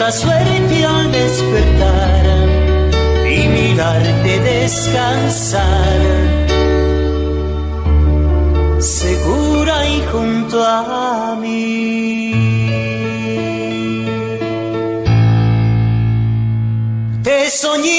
tanta suerte al despertar y mirarte descansar, segura y junto a mí. Te soñé,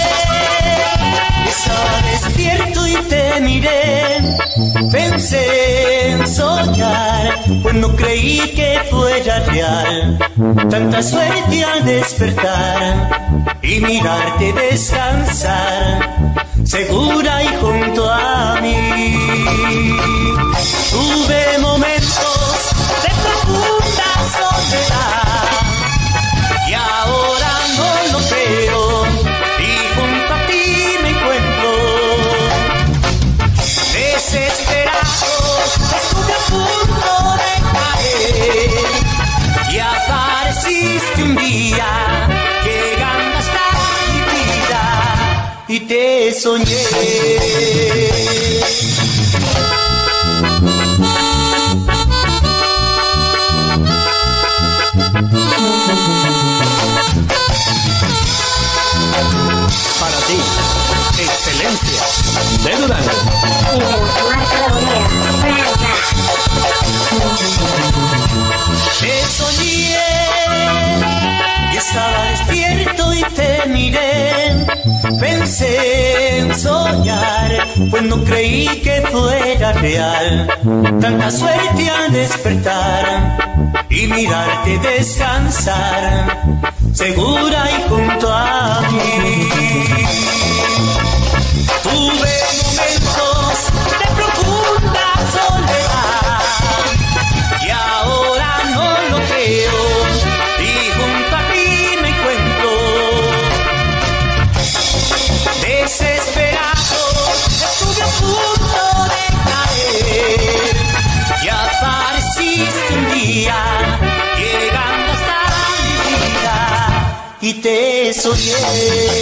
estaba despierto y te miré. Pensé en soñar, pues no creí que fuera real. Tanta suerte al despertar y mirarte descansar, segura y junto a mí. Tuve momentos de profunda soledad y ahora no lo creo, y junto a ti me encuentro. Desesperado, estuve a punto de caer y apareciste un día llegando hasta mi vida y te soñé. Para ti, excelencia de Durango. Te soñé y estaba despierto y te miré. Pensé en soñar, pues no creí que fuera real. Tanta suerte al despertar y mirarte descansar, segura y junto a mí. Tuve momentos de profunda soledad y ahora no lo creo, y junto a ti me encuentro. Desesperado, estuve a punto de caer y apareciste un día llegando hasta mi vida y te soñé.